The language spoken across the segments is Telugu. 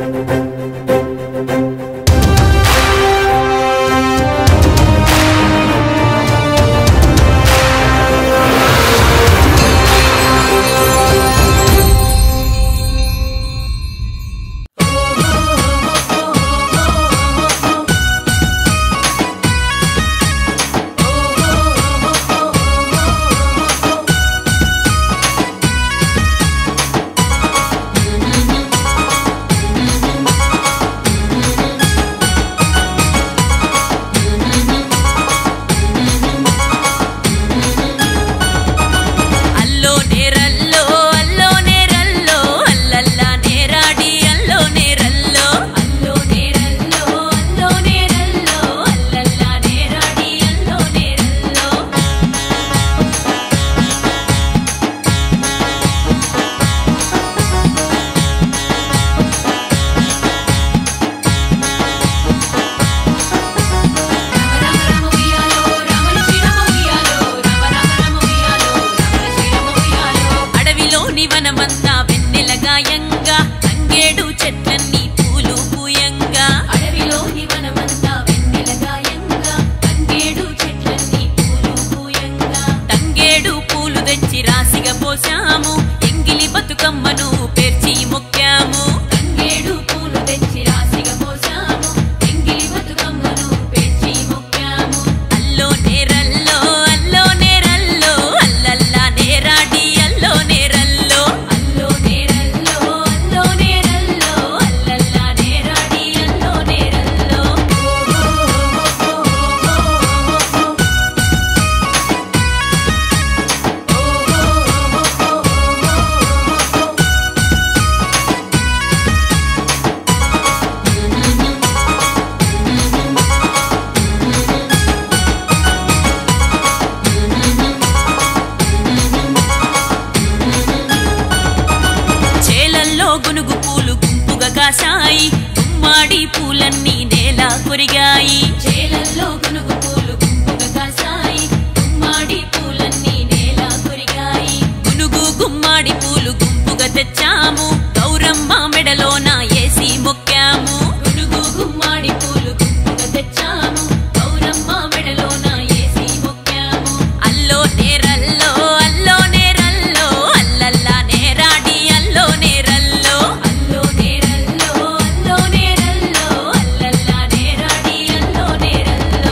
కాసాయి గుమ్మాడి పూలన్నీ నేల కొరిగాయి చేలల్లో గునుగు పూలు గుంపుగా కాసాయి గుమ్మాడి పూలన్నీ నేల కొరిగాయి గునుగు గుమ్మాడి పూలు గుంపుగా తెచ్చాము గౌరమ్మ మెడలోన ఏసి మొక్కాము గునుగు గుమ్మాడి పూలు గుంపుగా తెచ్చాము గౌరమ్మ మెడలోన ఏసి మొక్కాము అల్లో నేరల్లో అల్లో నేరల్లో అల్లల్లా నేరాడి అల్లో నేరల్లో అల్లో నేరల్లో అల్లో నేరల్లో అల్లల్లా నేరాడి అల్లో నేరల్లో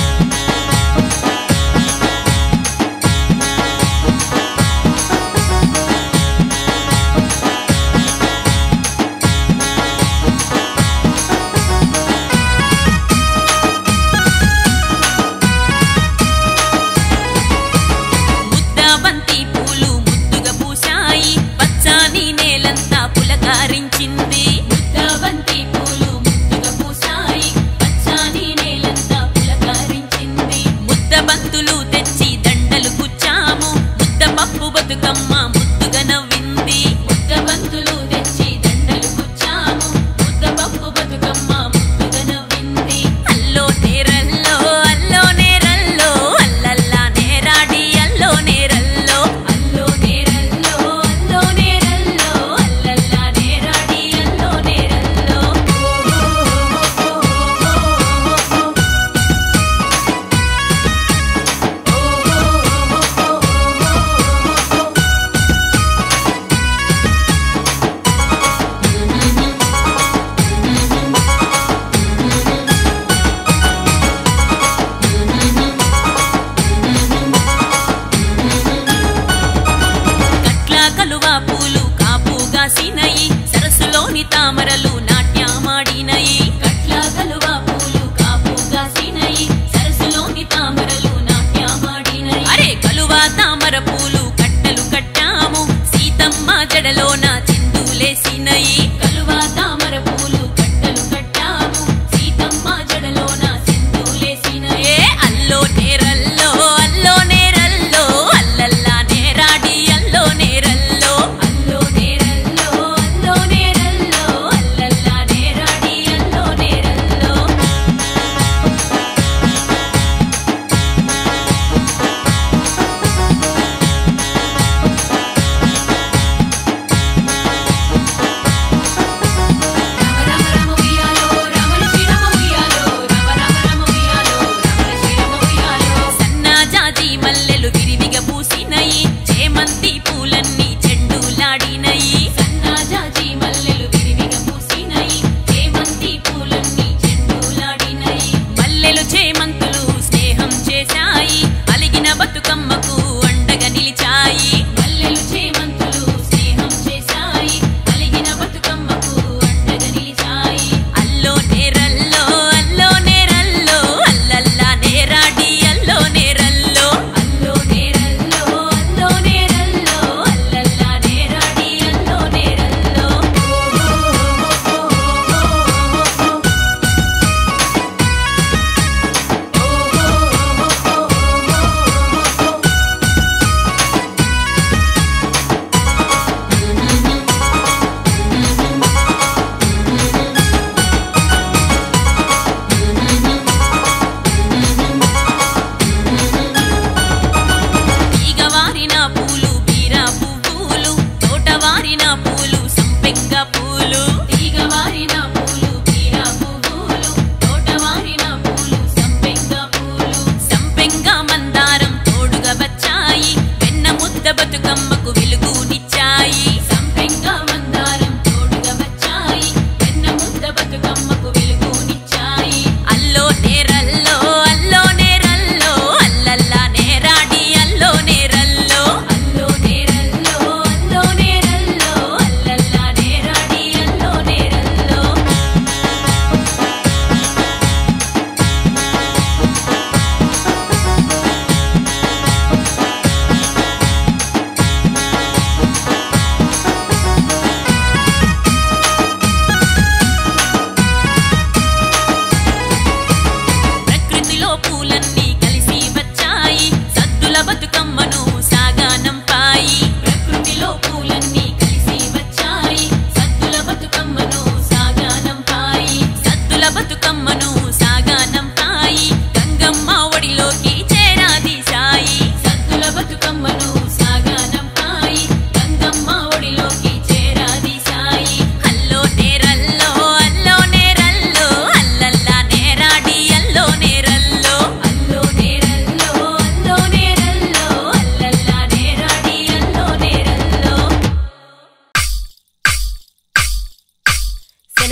ముద్దబంతి పూలు ముద్దుగా పూసాయి పచ్చని నేలంతా పులకరించింది ముద్దబంతి పూలు ముద్దుగా పూసాయి పచ్చని నేలంతా పులకరించింది ముద్దబంతులు తెచ్చి దండలు కుచ్చాము ముద్దపప్పు బతుకమ్మ ముద్దుగా నవ్వింది ముద్దబంతులు తెచ్చి దండలు కుచ్చాము ముద్దపప్పు బతుకమ్మ ముద్దుగా నవ్వింది అల్లో నేరల్లో అల్లో నేరల్లో అల్లల్లా నేరాడి అల్లో నేరల్లో అల్లో నేరల్లో అల్లో నేరల్లో అల్లల్లా నేరాడి అల్లో నేరల్లో కట్ల కలువ పూలు కాపుగాసినయి సరస్సులోని తామరలు నాట్యమాడినయి కట్ల కలువ పూలు కాపుగాసినయి సరస్సులోని తామరలు నాట్యమాడినయి అరే కలువ తామర పూలు కట్టలు కట్టాము సీతమ్మ జడలోన చిందులేసినయి కలువ తామర పూలు కట్టలు కట్టాము సీతమ్మ జడలోన చిందులేసినయి ఏ అల్లో నేరల్లో అల్లో నేరల్లో అల్లల్లా నేరాడి అల్లో నేరల్లో అల్లో నేరల్లో అల్లో నేరల్లో అల్లల్లా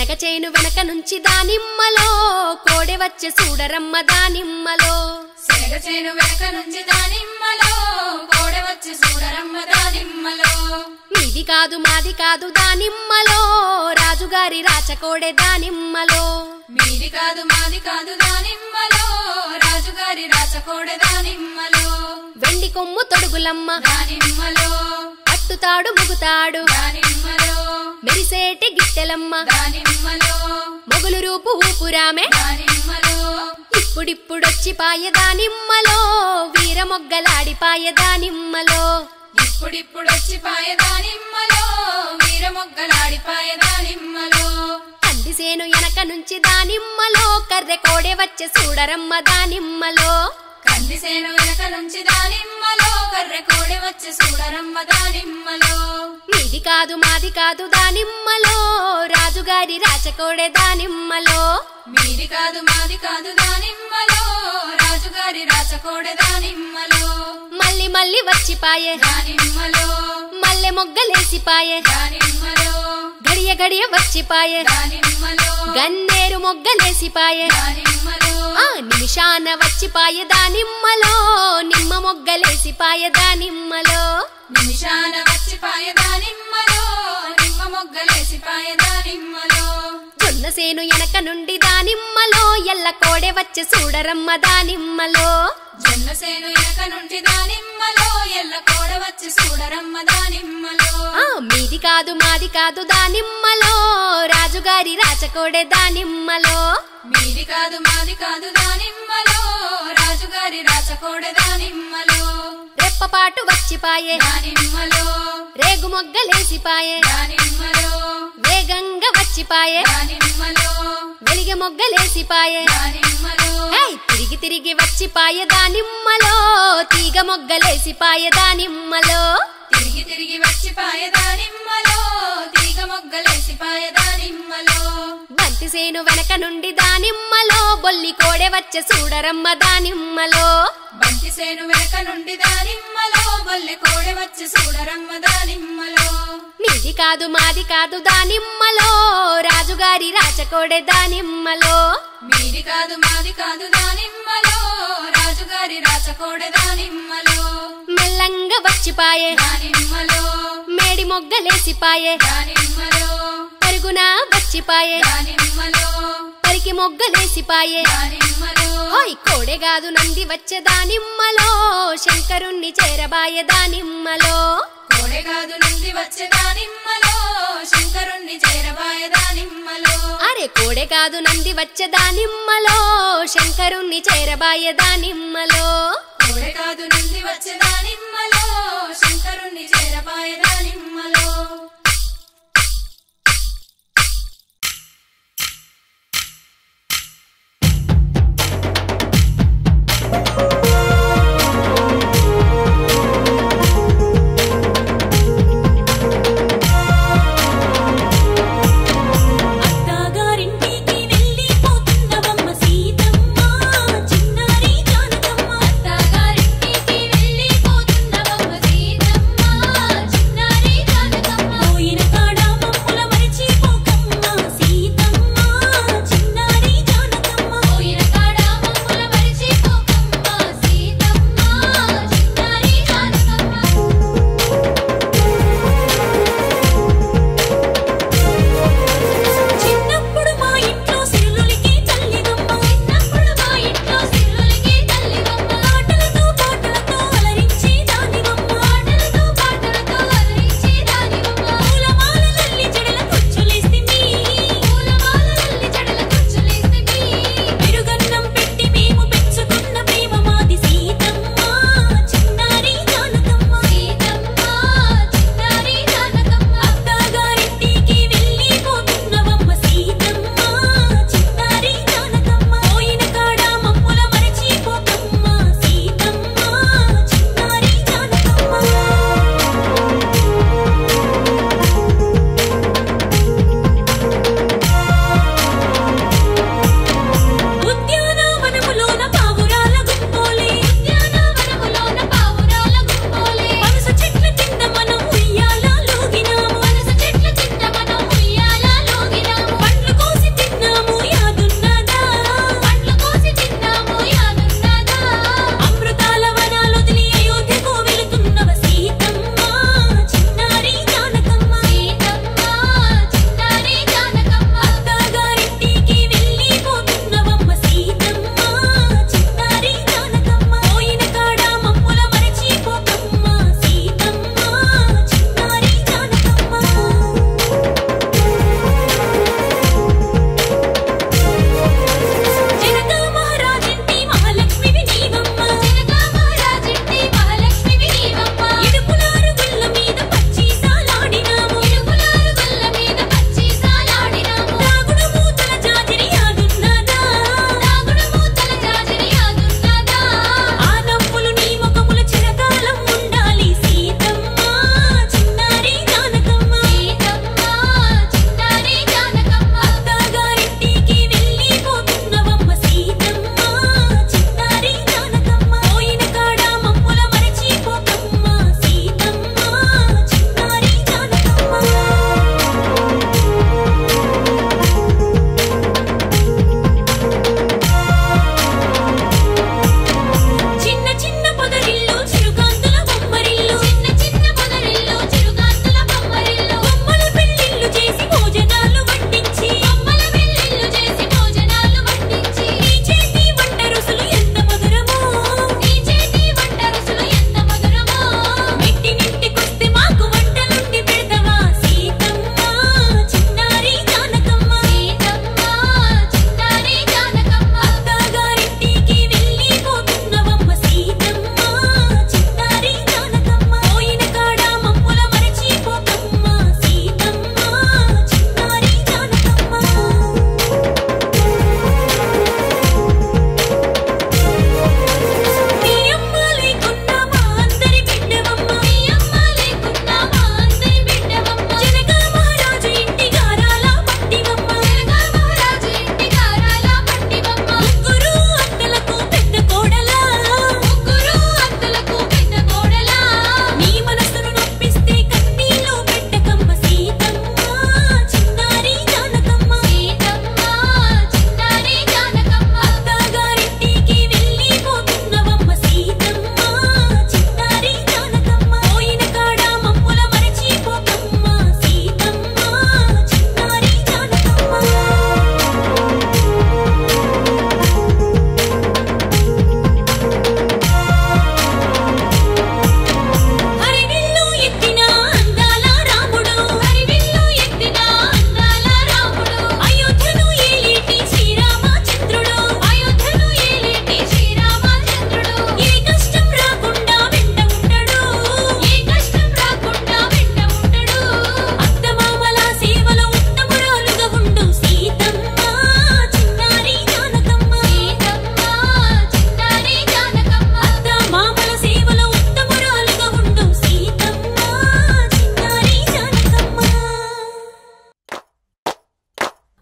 శనగ చేను వెనక నుంచి దానిమ్మలో కోడె వచ్చే చూడరమ్మ దానిమ్మలో శనగ చేను వెనక నుంచి దానిమ్మలో కోడె వచ్చే చూడరమ్మ దానిమ్మలో మీది కాదు మాది కాదు దానిమ్మలో రాజుగారి రాచకోడె దానిమ్మలో మీది కాదు మాది కాదు దానిమ్మలో రాజుగారి రాచకోడె దానిమ్మలో వెండి కొమ్ము తొడుగులమ్మ దానిమ్మలో అట్టుతాడు ముగుతాడు దానిమ్మలో మెరిసేటి గిట్టెలమ్మ దానిమ్మలో మొగులు రూపు ఊపురామే దానిమ్మలో ఇప్పుడిప్పుడొచ్చి పాయ దానిమ్మలో వీర మొగ్గలాడి పాయ దానిమ్మలో ఇప్పుడిప్పుడొచ్చి పాయ దానిమ్మలో వీర మొగ్గలాడి పాయ దానిమ్మలో కందిసేను వెనక నుంచి దానిమ్మలో కర్రె కోడె వచ్చే చూడరమ్మ దానిమ్మలో కందిసేను వెనక నుంచి దానిమ్మలో కర్రె కోడె వచ్చే చూడరమ్మ దానిమ్మలో మీది కాదు మాది కాదు దానిమ్మలో రాజుగారి రాచకోడె దానిమ్మలో మీది కాదు మాది కాదు దానిమ్మలో రాజుగారి రాచకోడె దానిమ్మలో మళ్ళీ మళ్ళీ వచ్చిపాయే దానిమ్మలో మల్లె మొగ్గలేసిపాయే దానిమ్మలో గడియ గడియ వచ్చిపాయే దానిమ్మలో గన్నేరు మొగ్గలేసిపాయే దానిమ్మలో ఆ నిమిషాన వచ్చిపాయ దానిమ్మలో నిమ్మ మొగ్గలేసిపాయ దానిమ్మలో నిమిషాన వచ్చి పాయ దానిమ్మలో నిమ్మ మొగ్గలేసి పాయ దానిమ్మలో జొన్న సేను వెనక నుండి దానిమ్మలో ఎల్ల కోడె వచ్చే చూడరమ్మ దానిమ్మలో జొన్న సేను వెనక నుండి దానిమ్మలో ఎల్ల కోడ వచ్చి చూడరమ్మ దానిమ్మలో ఆ మీది కాదు మాది కాదు దానిమ్మలో రాజుగారి రాచకోడె దానిమ్మలో మీది కాదు మాది కాదు దానిమ్మలో రాజుగారి రాచకోడె దానిమ్మలో రెప్పపాటు వచ్చిపాయే దానిమ్మలో రేగు మొగ్గలేసిపాయే దానిమ్మలో వేగంగా వచ్చిపాయే దానిమ్మలో వెలిగె మొగ్గలేసిపాయే దానిమ్మలో తిరిగి తిరిగి వచ్చిపాయ దానిమ్మలో తీగ మొగ్గలేసిపాయ దానిమ్మలో తిరిగి తిరిగి వచ్చి పాయ దానిమ్మలో తీగ మొగ్గలేసి పాయ దానిమ్మలో బంతి సేను వెనక నుండి దానిమ్మలో బొల్లి కోడె వచ్చే చూడరమ్మ దానిమ్మలో బంతి సేను వెనక నుండి దానిమ్మలో బొల్లె కోడె వచ్చి చూడరమ్మ దానిమ్మలో మీది కాదు మాది కాదు దానిమ్మలో రాజుగారి రాచకోడె దానిమ్మలో మీది కాదు మాది కాదు దానిమ్మలో రాజుగారి రాచకోడె దానిమ్మలో మెల్లంగా వచ్చిపాయే దానిమ్మలో మేడి మొగ్గలేసిపాయే దానిమ్మలో పరుగున వచ్చిపాయే దానిమ్మలో పరికి మొగ్గలేసిపాయే దానిమ్మలో హోయ్ కోడె కాదు నంది వచ్చే దానిమ్మలో శంకరుణ్ణి చేరబాయ దానిమ్మలో కోడె కాదు నుండి వచ్చే దానిమ్మలో శంకరుణ్ణి చేరబాయ దానిమ్మలో అరే కోడె కాదు నంది వచ్చే దానిమ్మలో శంకరుణ్ణి చేరబాయ దానిమ్మలో కోడె కాదు నుండి వచ్చే దానిమ్మలో శంకరుణ్ణి చేరబాయ దానిమ్మలో అత్తగారింటికి వెళ్ళిపోతున్నవమ్మ సీతమ్మ చిన్నారి జానకమ్మ అత్తగారింటికి వెళ్ళిపోతున్నవమ్మ సీతమ్మ చిన్నారి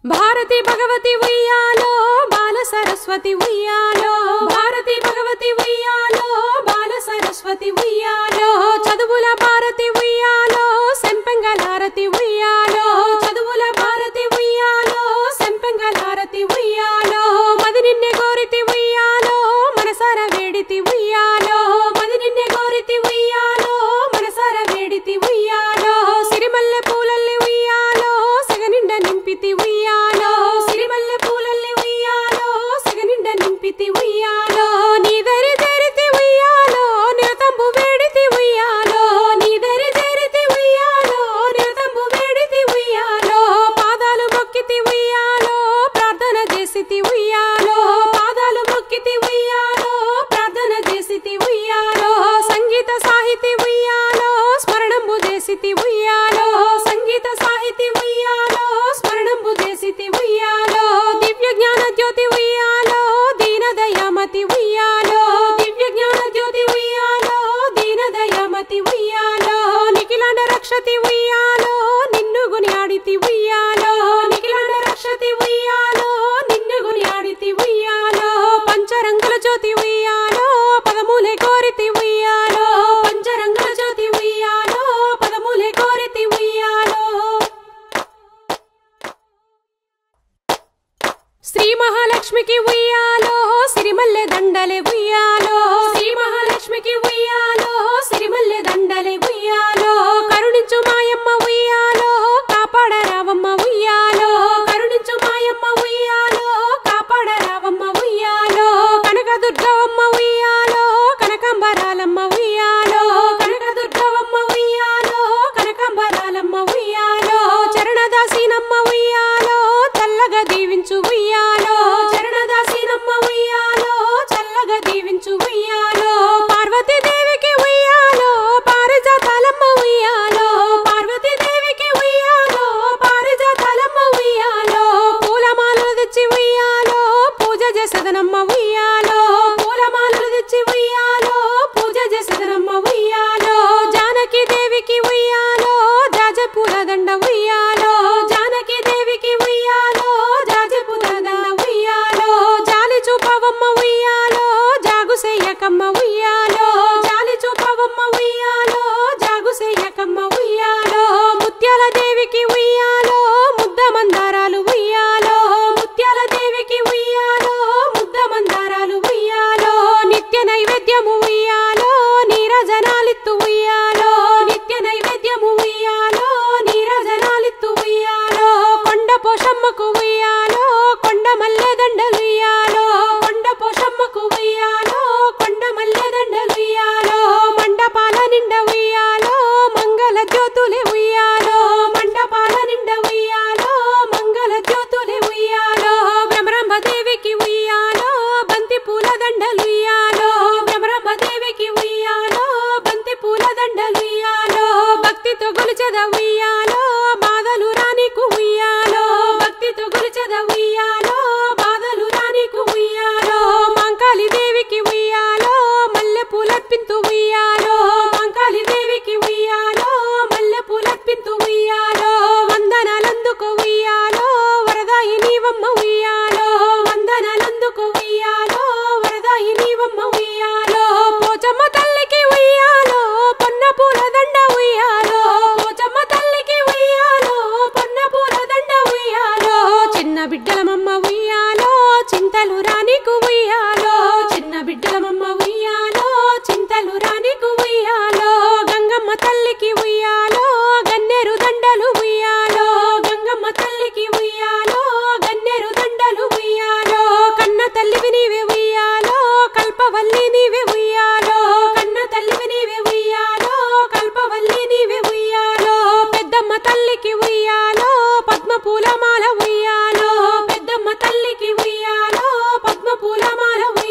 భారతి భగవతి ఉయ్యాలో బాల సరస్వతి ఉయ్యాలో భారతి భగవతి ఉయ్యాలో బాల సరస్వతి ఉయ్యాలో చదువుల భారతి ఉయ్యాలో సెంపెంగలారతి ఉయ్యాలో చదువుల భారతి ఉయ్యాలో సెంపెంగలారతి ఉయ్యాలో మది నిన్నే గోరితి ఉయ్యాలో మనసార వేడితి ఉయ్యాలో మది నిన్నే గోరితి ఉయ్యాలో మనసార వేడితి ఉయ్యాలో సిరిమల్లె పూలల్లి ఉయ్యాలో సెగనిండ నింపితి ఉయ్యాలో సిరిమల్లె పూలల్లి ఉయ్యాలో సెగనిండ నింపితి ఉయ్యాలో నీదరి తెరితి ఉయ్యాలో నిరతంబు వేడితి ఉయ్యాలో నీదరి తెరితి ఉయ్యాలో నిరతంబు వేడితి ఉయ్యాలో పాదాలు మొక్కితి ఉయ్యాలో ప్రార్థన చేసితి ఉయ్యాలో పాదాలు మొక్కితి ఉయ్యాలో ప్రార్థన చేసితి ఉయ్యాలో సంగీత సాహితి ఉయ్యాలో స్మరణంబు చేసితి ఉయ్యాలో సంగీత సాహితి ఉయ్యాలో స్మరణంబు చేసితి ఉయ్యాలో దివ్య జ్ఞాన జ్యోతి ఉయ్యాలో దీన దయామతి ఉయ్యాలో దివ్య జ్ఞాన జ్యోతి ఉయ్యాలో దీన దయామతి ఉయ్యాలో నిఖిలాండ రక్షతి ఉయ్యాలో నిన్ను గునియాడితి ఉయ్యాలో నిఖిలాండ రక్షతి ఉయ్యాలో నిన్ను గునియాడితి ఉయ్యాలో పంచరంగుల జ్యోతి ఉయ్యాలో పదమూలే కోరితి ఉయ్యాలో పంచరంగుల జ్యోతి ఉయ్యాలో పదమూలే కోరితి ఉయ్యాలో శ్రీ మహాలక్ష్మికి ఉయ్యాలో సిరిమల్లె దండలే ఉయ్యాలో శ్రీ మహాలక్ష్మికి ఉయ్యాలో సిరిమల్లె దండలే ఉయ్యాలో కరుణించు మాయమ్మ ఉయ్యాలో కాపాడ రావమ్మ ఉయ్యాలో కరుణించు మాయమ్మ ఉయ్యాలో కాపాడ రావమ్మ ఉయ్యాలో కనకదుర్గవమ్మ ఉయ్యాలో కనకాంబరాలమ్మ ఉయ్యాలో కనకదుర్గవమ్మ ఉయ్యాలో కనకాంబరాలమ్మ ఉయ్యాలో చరణదాసీనమ్మ ఉయ్యాలో చల్లగా దీవించు ఉయ్యాలో చరణదాసీనమ్మ ఉయ్యాలో చల్లగా దీవించు ఉయ్యాలో పార్వతీదేవికి ఉయ్యాలో పారిజాతాలమ్మ ఉయ్యాలో పార్వతీదేవికి ఉయ్యాలో పారిజాతాలమ్మ ఉయ్యాలో పూలమాలలు తెచ్చి ఉయ్యాలో పూజ చేసదనమ్మ ఉయ్యాలో పూలమాలలు తెచ్చి ఉయ్యాలో పూజ చేసదనమ్మ ఉయ్యాలో జానకి దేవికి ఉయ్యాలో జాజపూల దండ ఉయ్యాలో జానకి దేవికి ఉయ్యాలో జాజపూల దండ ఉయ్యాలో జాలి చూపవమ్మ ఉయ్యాలో జాగు సెయ్యకమ్మ ఉయ్యాలో జాలి చూపవమ్మ ఉయ్యాలో జాగు సెయ్యకమ్మ ఉయ్యాలో ముత్యాల దేవికి ఉయ్యాలో ముద్ద మందారాలు ఉయ్యాలో ముత్యాల దేవికి ఉయ్యాలో ముద్ద మందారాలు ఉయ్యాలో నిత్య నైవేద్యము ఉయ్యాలో నీరజనాలిత్తు ఉయ్యాలో నిత్య నైవేద్యము ఉయ్యాలో నీరజనాలిత్తు ఉయ్యాలో కొండ పోషమ్మకు ఉయ్యాలో కొండ మల్లె దండలు ఉయ్యాలో కొండ పోషమ్మకు ఉయ్యాలో కొండ మల్లె దండలు ఉయ్యాలో మండపాల నిండ ఉయ్యాలో మంగళ జ్యోతులే ఉయ్యాలో మండపాల నిండ ఉయ్యాలో మంగళ జ్యోతులే ఉయ్యాలో బ్రహ్మదేవికి ఉయ్యాలో బంతి పూల దండలు ఉయ్యాలో బ్రహ్మదేవికి ఉయ్యాలో బంతి పూల దండలు ఉయ్యాలో భక్తితో గొలిచెద ఉయ్యాలో బాధలు రానికు ఉయ్యాలో భక్తితో గొలిచెద ఉయ్యాలో బాధలు రానికు ఉయ్యాలో మంకాళి దేవికి ఉయ్యాలో మల్లె పూలర్పింతు ఉయ్యాలో మంకాళి దేవికి ఉయ్యాలో మల్లె పూలర్పింతు ఉయ్యాలో వందనాలందుకు ఉయ్యాలో వరదాయి నీవమ్మ ఉయ్యాలో వందనాలందుకు ఉయ్యాలో వరదాయి నీవమ్మ ఉయ్యాలో పోచమ్మ తల్లికి ఉయ్యాలో పొన్న పూల దండ ఉయ్యాలో పోచమ్మ తల్లికి ఉయ్యాలో పొన్న పూల దండ ఉయ్యాలో చిన్న బిడ్డలమమ్మ ఉయ్యాలో చింతలు రానికు ఉయ్యాలో చిన్న బిడ్డలమమ్మ ఉయ్యాలో చింతలు రానికు ఉయ్యాలో గంగమ్మ తల్లికి ఉయ్యాలో గన్నేరు దండలు ఉయ్యాలో గంగమ్మ తల్లికి ఉయ్యాలో గన్నేరు దండలు ఉయ్యాలో కన్న తల్లివి నీవే ఉయ్యాలో కల్పవల్లి నీవే ఉయ్యాలో కన్న తల్లివి నీవే ఉయ్యాలో కల్పవల్లి నీవే ఉయ్యాలో పెద్దమ్మ తల్లికి ఉయ్యాలో పద్మ పూలమాల ఉయ్యాలో పెద్దమ్మ తల్లికి ఉయ్యాలో పద్మ పూలమాల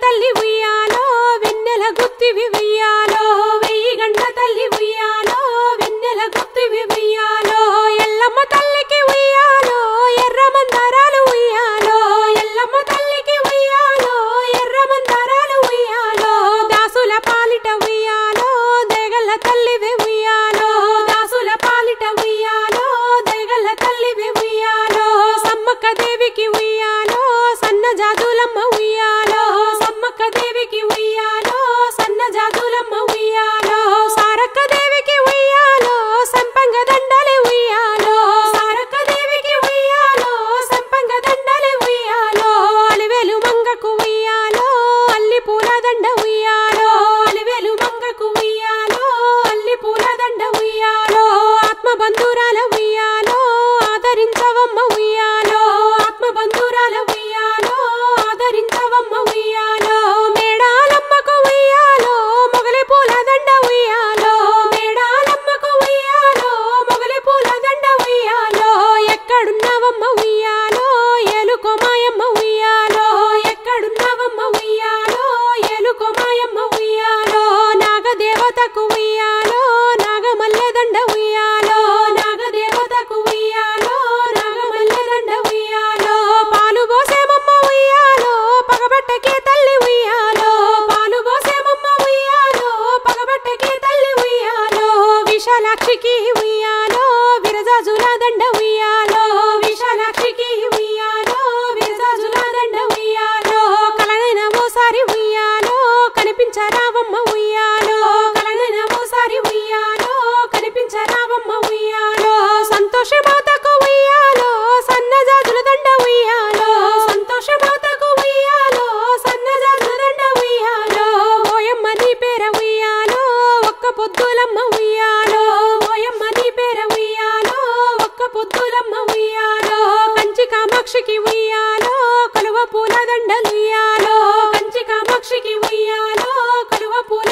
తల్లి ఉయ్యాలో వెన్నెల గుత్తివి ఉయ్యాలో వెయ్యి గండ్ల తల్లి ఉయ్యాలో వెన్నెల గుత్తివి ఉయ్యాలో ఎల్లమ్మ తల్లికి ఉయ్యాలో ఎర్ర మందారాలు ఉయ్యాలో ఎల్లమ్మ తల్లికి ఉయ్యాలో ఎర్ర మందారాలు ఉయ్యాలో దాసుల పాలిట ఉయ్యాలో దేగల తల్లివి ఉయ్యాలో దాసుల పాలిట ఉయ్యాలో దేగల తల్లివి ఉయ్యాలో సమ్మక్క దేవికి ఉయ్యాలో సన్న జాజులమ్మ ఉయ్యాలో సమ్మక్క దేవికి ఉయ్యాలో సన్న జాజులమ్మ ఉయ్యాలో సారక్క దేవికి ఉయ్యాలో సంపంగ దండలి ఉయ్యాలో సారక్క దేవికి ఉయ్యాలో సంపంగ దండలి ఉయ్యాలో అలివేలు మంగకు ఉయ్యాలో అల్లి పూల దండ ఉయ్యాలో అలివేలు మంగకు ఉయ్యాలో అల్లి పూల దండ ఉయ్యాలో ఆత్మ బంధురాల ఉయ్యాలో ఆదరించవమ్మ ఉయ్యాలో ఆత్మ బంధురాల ఉయ్యాలో ఆదరించవమ్మ ఉయ్యాలో మేడాలమ్మకు ఉయ్యాలో మొగలి పూల దండ ఉయ్యాలో మేడాలమ్మకు ఉయ్యాలో మొగలి పూల దండ ఉయ్యాలో ఎక్కడున్నావమ్మ ఉయ్యాలో ఏలుకో మాయమ్మ ఉయ్యాలో ఎక్కడున్నావమ్మ ఉయ్యాలో ఏలుకో మాయమ్మ ఉయ్యాలో నాగదేవతకు ఉయ్యాలో నాగమల్లె దండ ఉయ్యాలో నాగదేవతకు ఉయ్యాలో నాగమల్లె దండ ఉయ్యాలో పాలు పోసేమమ్మ ఉయ్యాలో పగబట్టకే తల్లి ఉయ్యాలో పాలు పోసేమమ్మ ఉయ్యాలో పగబట్టకే తల్లి ఉయ్యాలో విశాలాక్షికి ఉయ్యాలో విరజాజుల దండ ఉయ్యాలో విశాలాక్షికి ఉయ్యాలో విరజాజుల దండ ఉయ్యాలో కలనైన ఓసారి ఉయ్యాలో కనిపించరావమ్మ ఉయ్యాలో కలనైన ఓసారి ఉయ్యాలో కనిపించరావమ్మ ఉయ్యాలో సంతోషమాతకు ఉయ్యాలో సన్నజాజుల దండ ఉయ్యాలో సంతోషమాతకు ఉయ్యాలో సన్నజాజుల దండ ఉయ్యాలో ఓయమ్మ నీ పేర ఉయ్యాలో ఒక్క పొద్దులమ్మ ఉయ్యాలో ఓయమ్మ నీ పేర ఉయ్యాలో ఒక్క పొద్దులమ్మ ఉయ్యాలో కంచి కామాక్షికి ఉయ్యాలో కలువ పూల దండలు ఉయ్యాలో కంచి కామాక్షికి ఉయ్యాలో కలువ పూల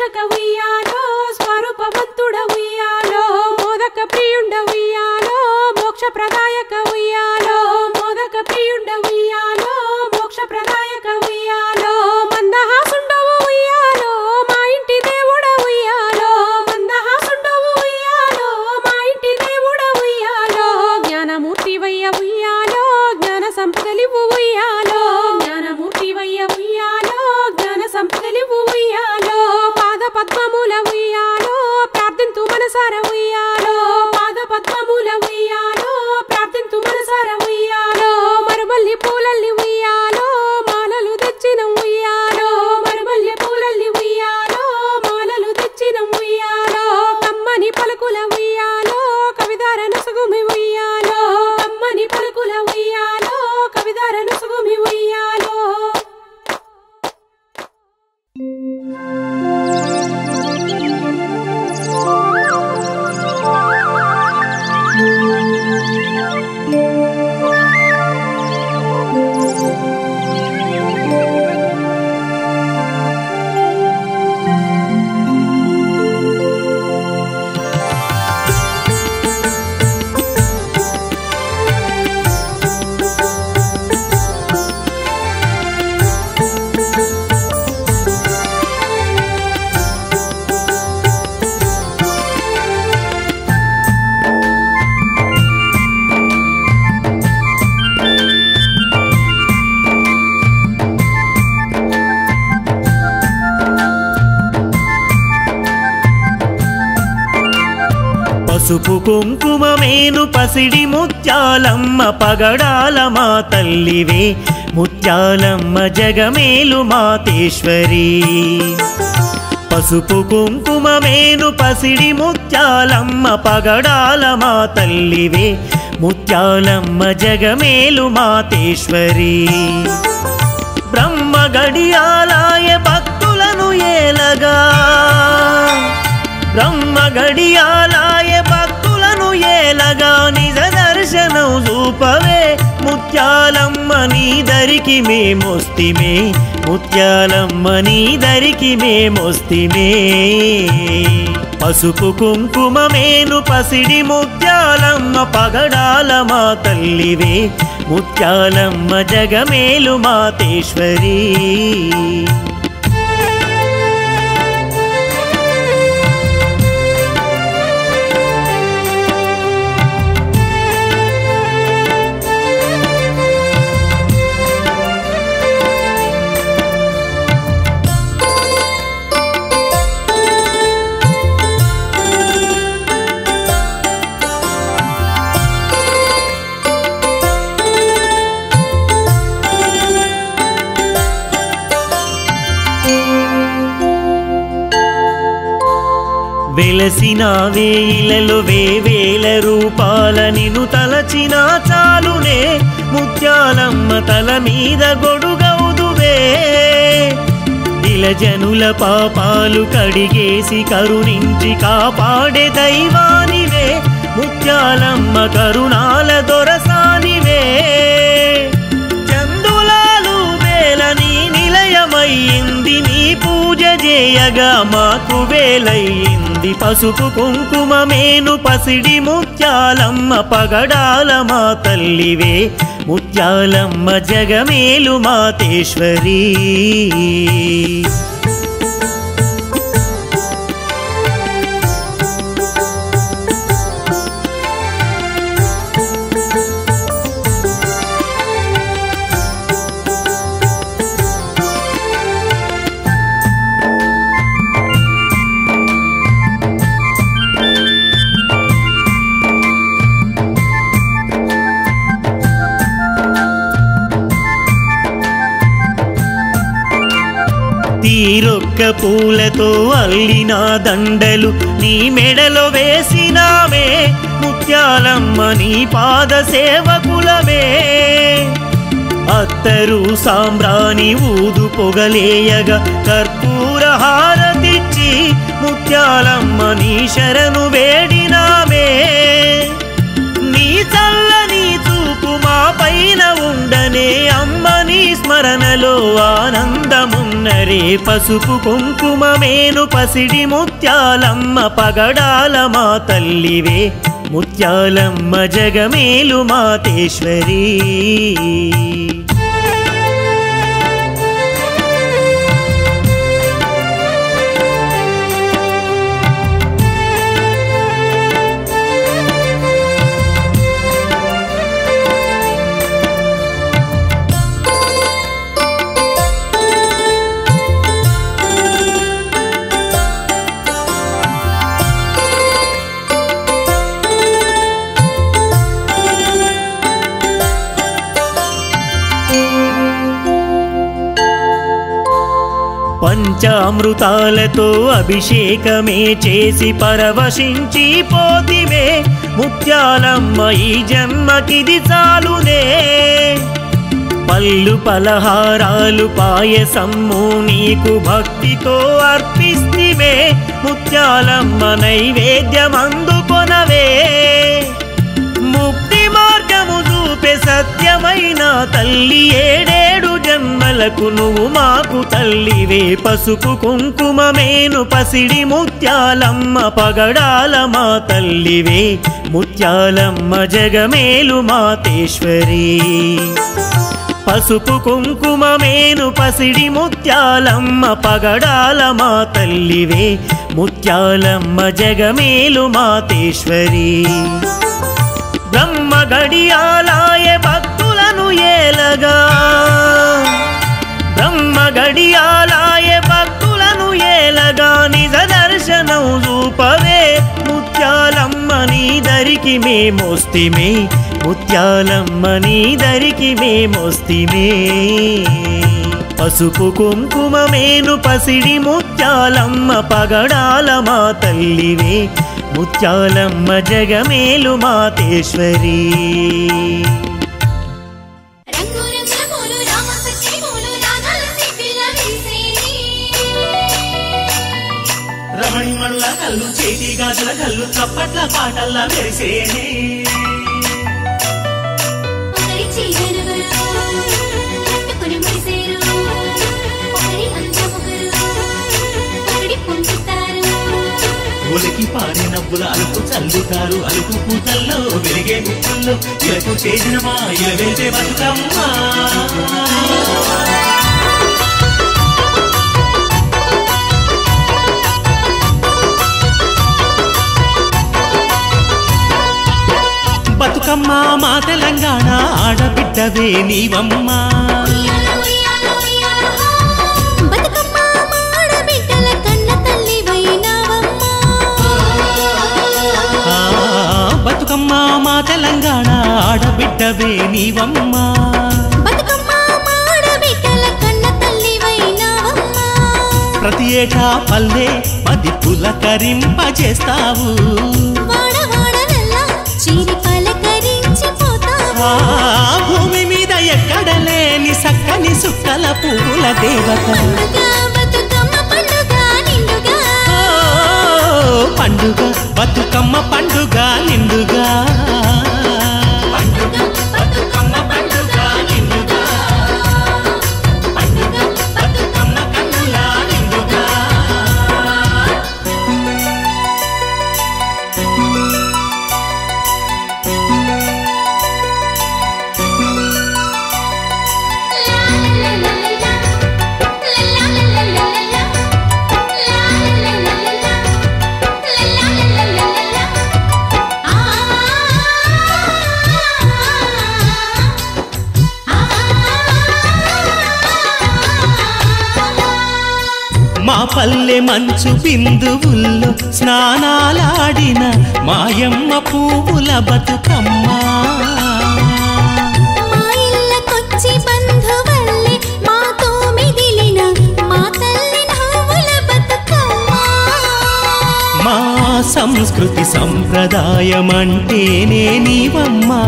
వినాయక ఉయ్యాలో స్వరూపవంతుడ ఉయ్యాలో మోదక ప్రియుండ ఉయ్యాలో మోక్ష ప్రదాయక ఉయ్యాలో మోదక ప్రియుండ ఉయ్యాలో మోక్ష ప్రదాయక ఉయ్యాలో మందహాసుండవు ఉయ్యాలో మా ఇంటి దేవుడ ఉయ్యాలో మందహాసుండవు ఉయ్యాలో మా ఇంటి దేవుడ ఉయ్యాలో జ్ఞానమూర్తివయ్య ఉయ్యాలో జ్ఞాన సంపదలివు ఉయ్యాలో జ్ఞానమూర్తివయ్య ఉయ్యాలో జ్ఞాన సంపదలివు ఉయ్యాలో పాద పద్మముల ఉయ్యాలో ప్రార్థింతు మనసార ఉయ్యాలో పాద పద్మముల ఉయ్యాలో ప్రార్థింతు మనసార ఉయ్యాలో మరుమల్లి పూలల్లి ఉయ్యాలో మాలలు తెచ్చిన ఉయ్యాలో మరుమల్లి పూలల్లి ఉయ్యాలో మాలలు తెచ్చిన ఉయ్యాలో కమ్మని పలుకుల ఉయ్యాలో కవిదార నసుగుమి ఉయ్యాలో కమ్మని పలుకుల ఉయ్యాలో కవిదార నసుగుమి ఉయ్యాలో పసుపు కుంకుమమేను పసిడి ముత్యాలమ్మ పగడాల మా తల్లివే ముత్యాలమ్మ జగమేలు మాతేశ్వరి పసుపు కుంకుమమేను పసిడి ముత్యాలమ్మ పగడాల మా తల్లివే ముత్యాలమ్మ జగమేలు మాతేశ్వరి బ్రహ్మ గడియాలాయ భక్తులను ఏలగా బ్రహ్మ గడియాలాయ భక్తులను ఏలగా నిజ దర్శనం చూపవే ముత్యాలమ్మ నీ దరికి మేమొస్తిమే ముత్యాలమ్మ నీ దరికి మేమొస్తిమే పసుపు కుంకుమమేను పసిడి ముత్యాలమ్మ పగడాల మా తల్లివే ముత్యాలమ్మ జగమేలు మాతేశ్వరి వెలసిన వేయిలలో వేవేల రూపాల నిన్ను తలచిన చాలునే ముత్యాలమ్మ తల మీద గొడుగౌదువే ఇలజనుల పాపాలు కడిగేసి కరుణించి కాపాడే దైవానివే ముత్యాలమ్మ కరుణాల దొరసానివే చందులాలు వేల నీ నిలయమయ్యింది నీ పూజ చేయగా మాకు వేలయ్యింది పసుపు కుంకుమమేను పసిడి ముత్యాలమ్మ పగడాల మా తల్లివే ముత్యాలమ్మ జగమేలు మాతేశ్వరి తీరొక్క పూలతో అల్లిన దండలు నీ మెడలో వేసినామే ముత్యాలమ్మ నీ పాద సేవకులమే అత్తరు సాంబ్రాణి ఊదు పొగలేయగా కర్పూర హారతిచ్చి ముత్యాలమ్మ నీ శరణు వేడినామే నీ చల్లని చూపు మా పైన ఉండనే అమ్మ నీ స్మరణలో ఆనందమున్న కానరే పసుపు కుంకుమమేను పసిడి ముత్యాలమ్మ పగడాల మా తల్లివే ముత్యాలమ్మ జగమేలు మాతేశ్వరీ పంచామృతాలతో అభిషేకమే చేసి పరవశించి పోతివే ముత్యాలమ్మ ఈ జన్మకిది చాలునే పళ్ళు పలహారాలు పాయసమ్ము నీకు భక్తితో అర్పిస్తివే ముత్యాలమ్మ నైవేద్యమందుకొనవే ముక్తి మార్గము చూపే సత్యమైన తల్లి ఏడేడు జన్మలకు నువ్వు మాకు తల్లివే పసుపు కుంకుమమేను పసిడి ముత్యాలమ్మ పగడాల మా తల్లివే ముత్యాలమ్మ జగమేలు మాతేశ్వరీ పసుపు కుంకుమమేను పసిడి ముత్యాలమ్మ పగడాల మా తల్లివే ముత్యాలమ్మ జగమేలు మాతేశ్వరీ బ్రహ్మ గడియాలాయ భక్తులను ఏలగా బ్రహ్మ గడియాలాయ భక్తులను ఏలగా నిజ దర్శనం చూపవే ముత్యాలమ్మ నీ దరికి మేమొస్తిమే ముత్యాలమ్మ నీ దరికి మేమొస్తిమే పసుపు కుంకుమమేను పసిడి ముత్యాలమ్మ పగడాల మా తల్లివే ముత్యాలమ్మ జగమేలు మాతేశ్వరీ రమణిమణుల కళ్ళు చేతి గాజుల కళ్ళు చప్పట్ల పాటల్లా మెరిసేనే ఒలికి పాడే నవ్వుల అలుపు చల్లుతారు అలుపు పూతల్లో వెలిగే ముక్కుల్లో ఇలకు చేసిన మా ఇలా వెళ్తే బతుకమ్మా బతుకమ్మ మా తెలంగాణ ఆడబిడ్డవే నీవమ్మా బతుకమ్మ మా తెలంగాణ ఆడబిడ్డవే నీవమ్మా ప్రతి ఏటా పల్లె పది పులకరింపజేస్తావు భూమి మీద ఎక్కడ లేని సక్కని సుక్కల పువ్వుల దేవత పండుగ బతుకమ్మ పండుగ నిండుగా బతుకమ్మ పండుగ నిండుగా పండుగ బతుకమ్మ కన్నుల నిండుగా మా పల్లె మంచు బిందువుల్లో స్నానాలాడిన మాయమ్మ పువ్వుల బతుకమ్మ మా సంస్కృతి సంప్రదాయమంటేనే నీవమ్మా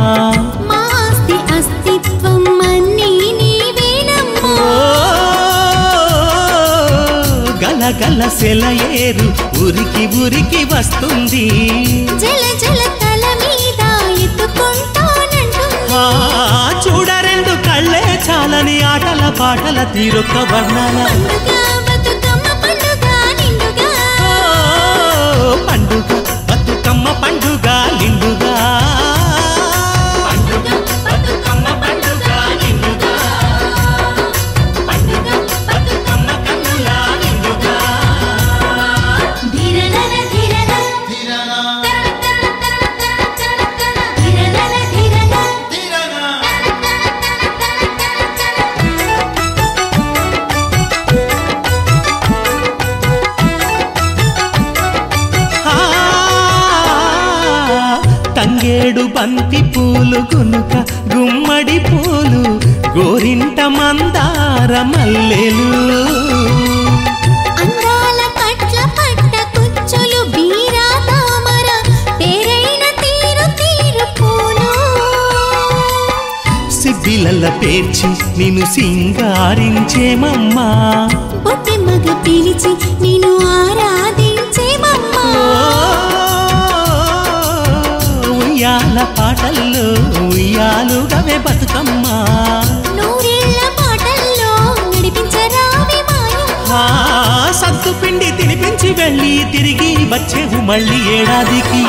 గల సెలయేరు ఉరికి ఉరికి వస్తుంది జల జల తల మీద ఎత్తుకుంటానంటుంది చూడ రెండు కళ్ళే చాలని ఆటల పాటల తీరొక్క వర్ణాల పండుగ బతుకమ్మ పండుగ నిండుగా తంగేడు బంతి పూలు గునుక గుమ్మడి పూలు గోరింట మందార మల్లెలు అందాల పట్ల పట్ట కుచ్చులు బీరా తామర పేరైన తీరు తీరు పూలు సిబ్బిలల్ల పేర్చి నిన్ను సింగారించేమమ్మా పొట్టి మగ పిలిచి నిన్ను ఆరాధించేమమ్మా ఉయ్యాల పాటల్లో ఉయ్యాలుగవే బతుకమ్మ నూరేళ్ల పాటల్లో నడిపించరావే మాయమ్మ సత్తు పిండి తినిపించి వెళ్ళి తిరిగి వచ్చేవు మళ్ళీ ఏడాదికి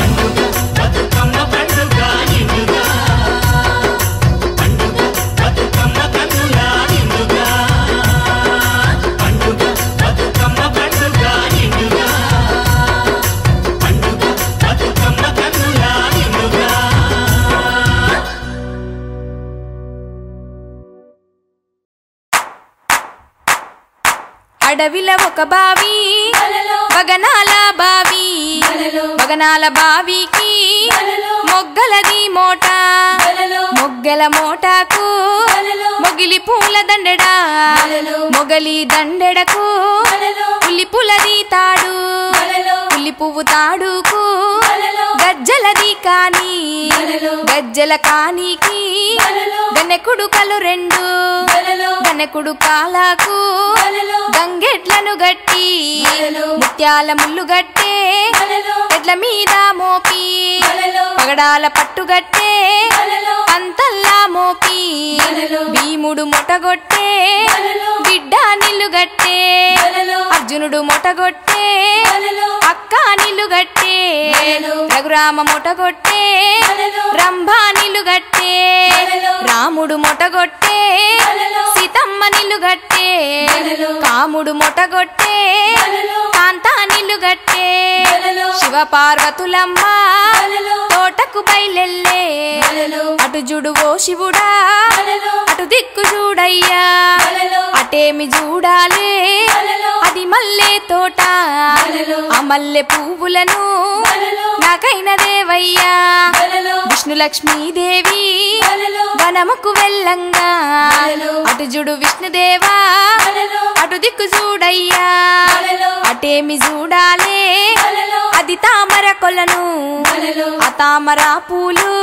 అడవిలో ఒక బావి బగనాల బావి బగనాల బావికి మొగ్గలది మోట మొగ్గల మోటాకు మొగిలి పూల దండెడా మొగలి దండెడకు ఉల్లి పులది తాడు ఉల్లి పువ్వు తాడుకు గజ్జలది కాని గజ్జల కానికి గన్నెకుడు కలు రెండు గన్నెకుడు కాలాకు గంగెట్లను గట్టి ముత్యాల ముళ్ళు గట్టే ఎడ్ల మీద మోపి పగడాల పట్టుగట్టే పంతల్లా మోపి భీముడు మొటగొట్టే బిడ్డ నిల్లుగట్టే అర్జునుడు మొటగొట్టే అక్క నిల్లుగట్టే రఘురామ మొటగొట్టే రంభా నిల్లుగట్టే రాముడు మొటగొట్టే సీతమ్మ నిల్లుగట్టే కాముడు మొటగొట్టే కాంతా నిల్లుగట్టే శివ పార్వతులమ్మ తోటకు బయలెల్లే అటు జుడు ఓ శివుడా అటు దిక్కు చూడయ్యా అటేమి చూడాలే అది మల్లె తోట ఆ మల్లె పువ్వులను నాకైన దేవయ్యా విష్ణు లక్ష్మీదేవి వనముకు వెళ్ళంగా అటు జుడు విష్ణుదేవా అటు దిక్కు చూడయ్యా అటేమి చూడాలే అది తామర కొలను ఆ తామర పూలు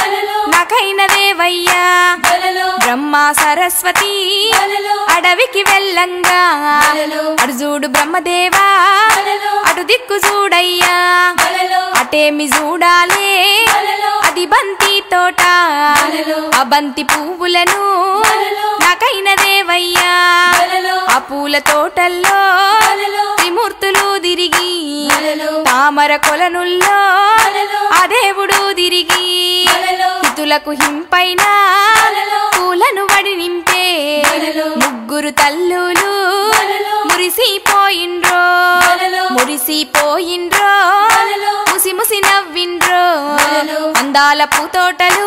నాకైన దేవయ్యా బ్రహ్మ సరస్వతి అడవికి వెళ్ళంగా అటు చూడు బ్రహ్మదేవా అటు దిక్కు చూడయ్యా అటేమి చూడాలే అది బంతి తోట ఆ బంతి పువ్వులను నాకైన దేవయ్యా ఆ పూల తోటల్లో త్రిమూర్తులు తిరిగి తామర కొలనుల్లో ఆ దేవుడు తిరిగి హితులకు హింపైన పూలను వడి నింపే ముగ్గురు తల్లులు మురిసిపోయిండ్రో మురిసిపోయిండ్రో ముసి ముసి నవ్విండ్రో అందాల పూతోటలు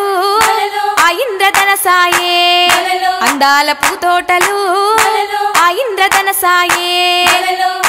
ఆ ఇంద్రధన సాయే అందాల పూతోటలు ఆ ఇంద్రధన సాయే